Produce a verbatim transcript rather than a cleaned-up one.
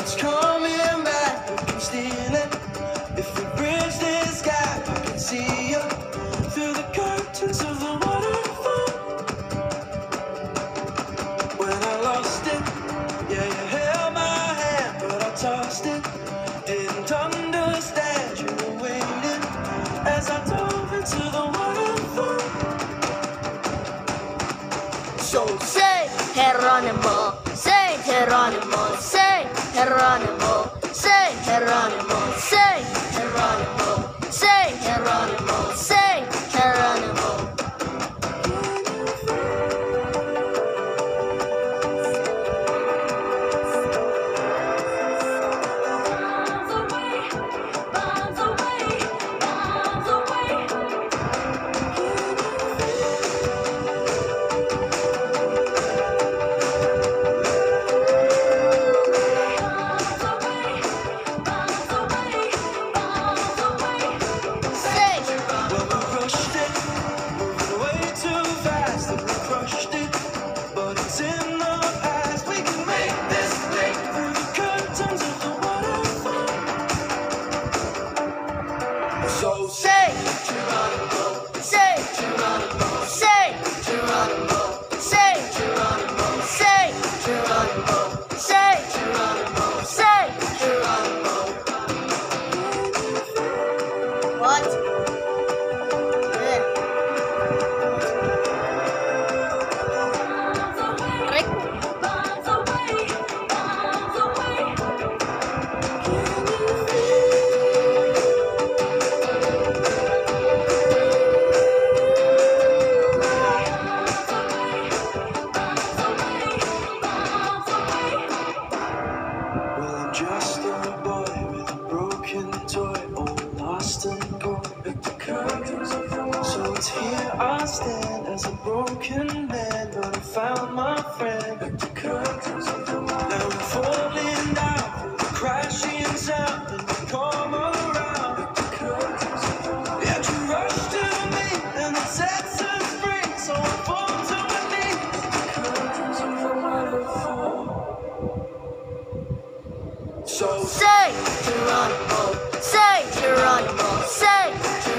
It's coming back, we can steal it. If we bridge this gap, I can see you through the curtains of the waterfall. When I lost it, yeah, you held my hand, but I tossed it. Didn't understand you were waiting as I dove into the waterfall. So say Geronimo, say Geronimo, say Geronimo, say Geronimo, say Geronimo, say Geronimo, say Geronimo. So say Geronimo, say Geronimo, say Geronimo, say Geronimo, say Geronimo, say Geronimo, say Geronimo. What? Yeah. just a boy with a broken toy, all lost and gone. So it's here I stand as a broken man, but I found my friend. Now I'm falling down with a crashing sound, and you come around. Yeah, you rush to me and it sets us free, so I fall to my knees. So say Geronimo, say Geronimo, say Geronimo.